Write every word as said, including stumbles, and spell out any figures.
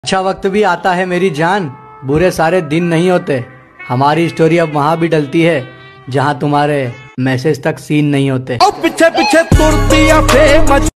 अच्छा वक्त भी आता है मेरी जान, बुरे सारे दिन नहीं होते। हमारी स्टोरी अब वहाँ भी डलती है जहाँ तुम्हारे मैसेज तक सीन नहीं होते। पीछे पीछे तुरती फेमस